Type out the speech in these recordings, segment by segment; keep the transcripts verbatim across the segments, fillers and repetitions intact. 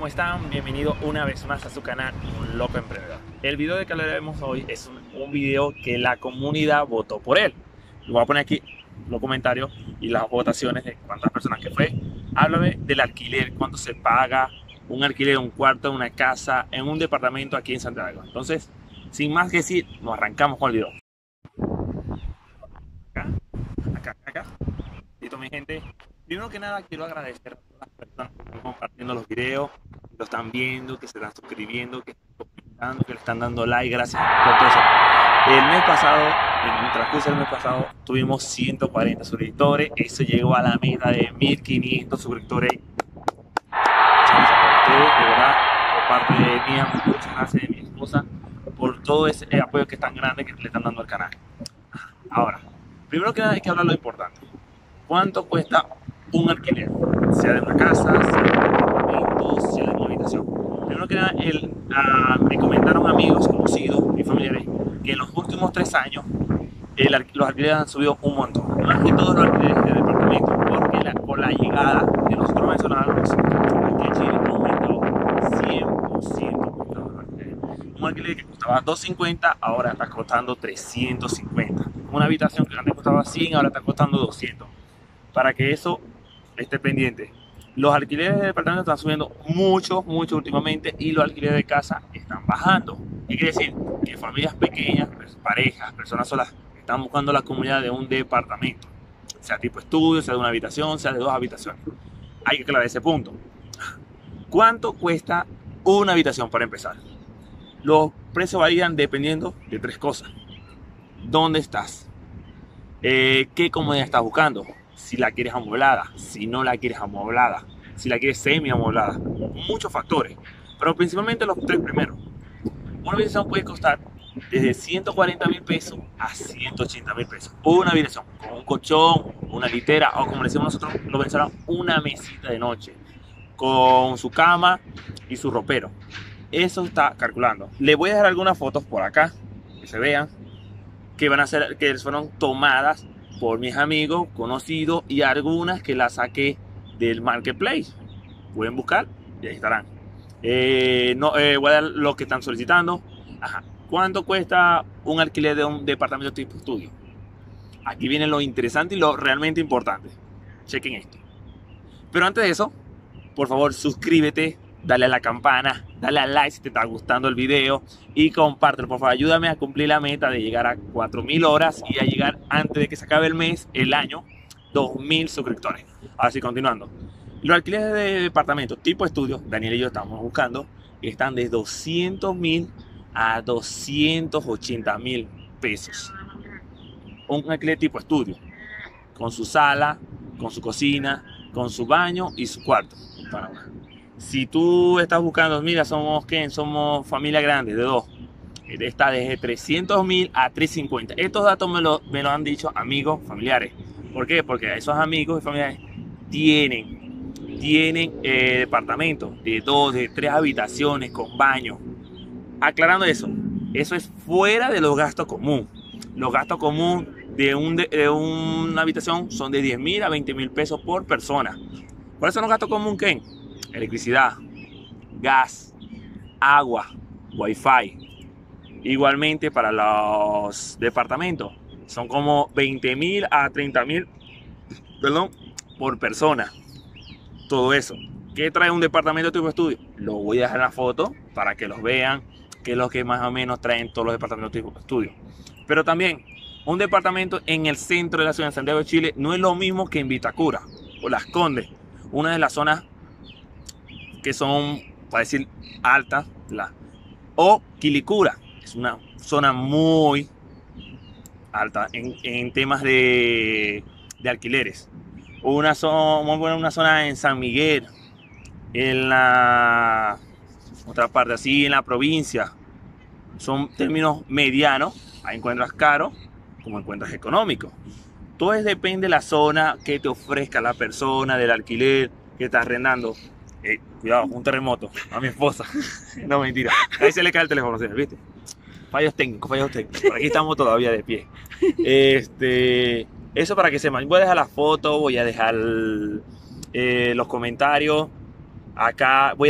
están? Bienvenidos una vez más a su canal Un Loco Emprendedor. El video de que hablaremos hoy es un, un video que la comunidad votó por él. Lo voy a poner aquí los comentarios y las votaciones de cuántas personas que fue. Háblame del alquiler, cuánto se paga un alquiler de un cuarto en una casa, en un departamento aquí en Santiago. Entonces, sin más que decir, nos arrancamos con el video. Acá, acá, acá. Listo, mi gente. Primero que nada, quiero agradecer a todas las personas que están compartiendo los videos, que lo están viendo, que se están suscribiendo, que están comentando, que le están dando like. Gracias por todo eso. El mes pasado, en el transcurso del mes pasado, tuvimos ciento cuarenta suscriptores. Eso llegó a la meta de mil quinientos suscriptores. Muchas gracias a ustedes, de verdad, por parte de mía, muchas gracias de mi esposa, por todo ese apoyo que es tan grande que le están dando al canal. Ahora, primero que nada hay que hablar lo importante. ¿Cuánto cuesta un alquiler? Sea de una casa, sea de un apartamento, sea de una habitación. Primero que nada, el, uh, me comentaron amigos, conocidos y familiares que en los últimos tres años el, los alquileres han subido un montón. Más que todos los alquileres de departamento, porque la, con la llegada de nosotros venezolanos aquí en Chile ha aumentado cien por ciento. Un alquiler que costaba doscientos cincuenta ahora está costando trescientos cincuenta. Una habitación que antes costaba cien ahora está costando doscientos. Para que eso esté pendiente. Los alquileres de departamentos están subiendo mucho, mucho últimamente, y los alquileres de casa están bajando. ¿Qué quiere decir? Que familias pequeñas, parejas, personas solas, están buscando la comunidad de un departamento, sea tipo estudio, sea de una habitación, sea de dos habitaciones. Hay que aclarar ese punto. ¿Cuánto cuesta una habitación para empezar? Los precios varían dependiendo de tres cosas. ¿Dónde estás? Eh, ¿Qué comodidad estás buscando? Si la quieres amueblada, si no la quieres amueblada, si la quieres semi amueblada, muchos factores, pero principalmente los tres primeros. Una habitación puede costar desde ciento cuarenta mil pesos a ciento ochenta mil pesos. Una habitación con un colchón, una litera, o como le decimos nosotros los venezolanos, una mesita de noche, con su cama y su ropero. Eso está calculando. Le voy a dejar algunas fotos por acá que se vean, que van a ser, que fueron tomadas por mis amigos, conocidos, y algunas que las saqué del marketplace. Pueden buscar y ahí estarán. Eh, no, eh, voy a dar lo que están solicitando. Ajá. ¿Cuánto cuesta un alquiler de un departamento tipo estudio? Aquí viene lo interesante y lo realmente importante. Chequen esto. Pero antes de eso, por favor, suscríbete, dale a la campana, dale a like si te está gustando el video y compártelo, por favor. Ayúdame a cumplir la meta de llegar a cuatro mil horas y a llegar antes de que se acabe el mes, el año, dos mil suscriptores. Así, continuando. Los alquileres de departamentos tipo estudio, Daniel y yo estamos buscando, están de doscientos mil a doscientos ochenta mil pesos. Un alquiler tipo estudio, con su sala, con su cocina, con su baño y su cuarto. Si tú estás buscando, mira, somos ¿qué? Somos familia grande de dos, está desde trescientos mil a trescientos cincuenta. Estos datos me lo, me lo han dicho amigos, familiares. ¿Por qué? Porque esos amigos y familiares tienen, tienen eh, departamentos de dos, de tres habitaciones con baño. Aclarando eso, eso es fuera de los gastos comunes. Los gastos comunes de, un, de, de una habitación son de diez mil a veinte mil pesos por persona. ¿Cuáles son los gastos comunes, Ken? Electricidad, gas, agua, wifi. Igualmente para los departamentos son como veinte mil a treinta mil, perdón, por persona. Todo eso. ¿Qué trae un departamento tipo estudio? Lo voy a dejar en la foto para que los vean, que es lo que más o menos traen todos los departamentos tipo estudio. Pero también un departamento en el centro de la ciudad de Santiago de Chile no es lo mismo que en Vitacura o Las Condes, una de las zonas que son, para decir, altas, la, o Quilicura, es una zona muy alta en, en temas de, de alquileres. Una zona muy buena, una zona en San Miguel, en la otra parte, así en la provincia, son términos medianos. Ahí encuentras caro como encuentras económico. Todo es, depende de la zona que te ofrezca la persona, del alquiler que estás arrendando. Eh, cuidado, un terremoto a mi esposa. No, mentira. Ahí se le cae el teléfono, ¿viste? Fallos técnicos, fallos técnicos. Por aquí estamos todavía de pie. Este, eso para que sepan. Voy a dejar la foto, voy a dejar eh, los comentarios. Acá voy a dejar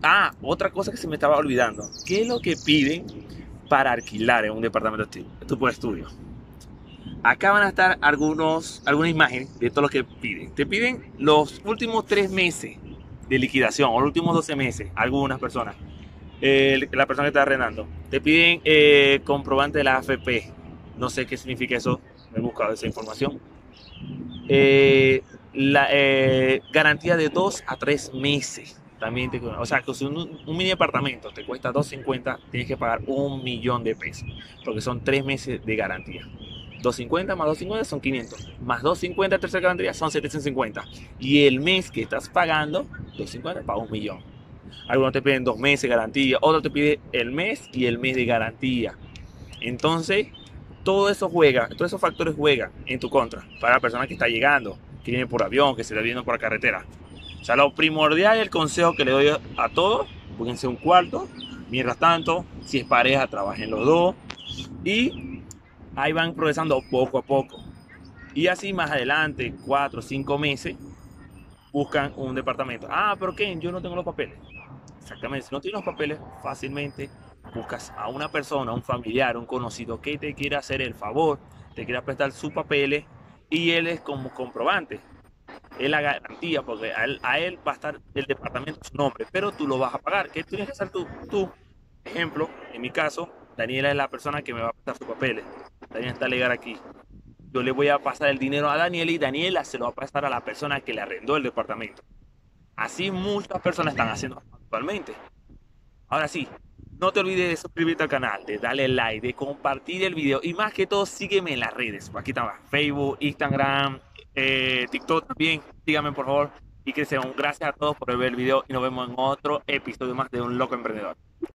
Ah, otra cosa que se me estaba olvidando. ¿Qué es lo que piden para alquilar en un departamento tipo de estudio? Acá van a estar algunos, algunas imágenes de todo lo que piden. Te piden los últimos tres meses de liquidación o los últimos doce meses, algunas personas. Eh, la persona que está arrendando. Te piden eh, comprobante de la A F P. No sé qué significa eso. Me he buscado esa información. Eh, la eh, garantía de dos a tres meses. También te, o sea, que si un, un mini apartamento te cuesta doscientos cincuenta, tienes que pagar un millón de pesos. Porque son tres meses de garantía. doscientos cincuenta más doscientos cincuenta son quinientos. Más doscientos cincuenta tercera garantía son setecientos cincuenta. Y el mes que estás pagando, doscientos cincuenta paga un millón. Algunos te piden dos meses de garantía, otros te piden el mes y el mes de garantía. Entonces, todo eso juega, todos esos factores juegan en tu contra para la persona que está llegando, que viene por avión, que se está viendo por carretera. O sea, lo primordial y el consejo que le doy a todos, búsquense un cuarto. Mientras tanto, si es pareja, trabajen los dos y ahí van progresando poco a poco. Y así más adelante, cuatro o cinco meses, buscan un departamento. Ah, pero ¿qué? Yo no tengo los papeles. Exactamente, si no tienes los papeles, fácilmente buscas a una persona, un familiar, un conocido que te quiera hacer el favor, te quiera prestar sus papeles y él es como comprobante. Es la garantía, porque a él, a él va a estar el departamento a su nombre, pero tú lo vas a pagar. ¿Qué tienes que hacer tú? Tú, ejemplo, en mi caso, Daniela es la persona que me va a prestar sus papeles. Daniela está legal aquí. Yo le voy a pasar el dinero a Daniela y Daniela se lo va a pasar a la persona que le arrendó el departamento. Así muchas personas están haciendo actualmente. Ahora sí, no te olvides de suscribirte al canal, de darle like, de compartir el video y más que todo sígueme en las redes. Aquí está Facebook, Instagram, eh, TikTok también. Síganme por favor y que sean gracias a todos por ver el video y nos vemos en otro episodio más de Un Loco Emprendedor.